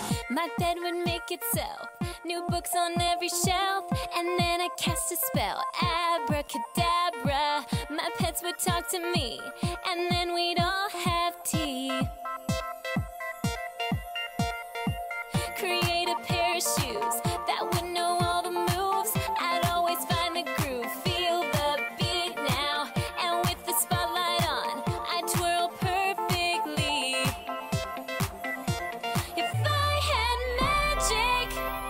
My bed would make itself, new books on every shelf, and then I cast a spell, abracadabra. My pets would talk to me, and then we'd all have tea. Create a pair of shoes that would know all the moves. I'd always find the groove, feel the beat now, and with the spotlight on, I'd twirl perfectly. If I had magic,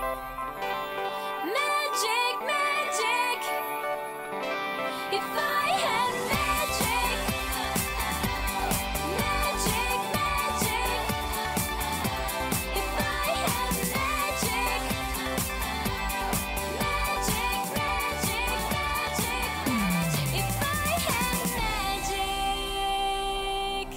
magic, magic. If I had magic, magic, magic. If I had magic, magic, magic, magic. If I had magic.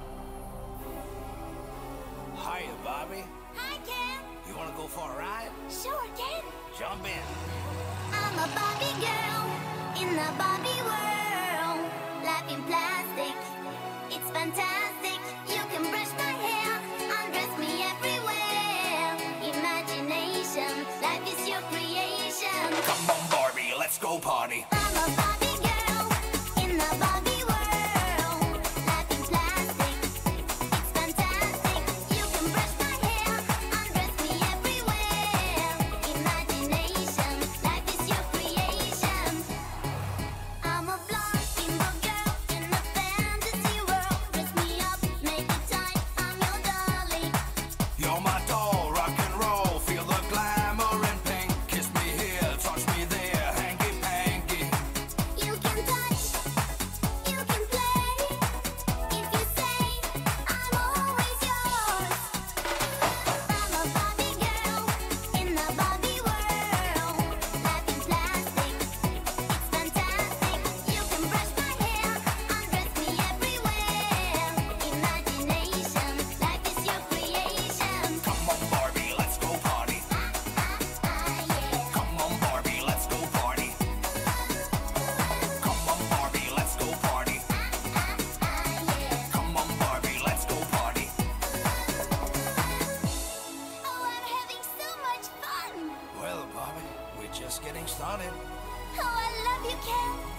Hiya, Bobby. Hi, Ken. You wanna go for a ride? Sure, Ken. Jump in. I'm a Barbie girl in the Barbie world. Life in plastic, it's fantastic. You can brush my hair, undress me everywhere. Imagination, life is your creation. Come on, Barbie, let's go party. I'm a Barbie girl in the Barbie world. Life in plastic, it's fantastic. You can brush my hair, undress me everywhere. Imagination, life is your creation. I'm a blonde bimbo girl in a fantasy world. Dress me up, make it tight, I'm your dolly. You're my doll, rock and roll. Feel the glamour and pink. Kiss me here, touch me there, hanky panky. You can touch, you can play. If you say, I'm always yours. I'm a Barbie girl in the Barbie world. Life in plastic, it's fantastic. You can brush my hair, undress me everywhere. Imagination, life is your creation. Come on, Barbie, let's go party. Yeah. Come on, Barbie, let's go party. Come on, Barbie, let's go party. Yeah. Come on, Barbie, let's go party. Oh, I'm having so much fun. Well, Bobby, we're just getting started. Oh, I love you, Ken.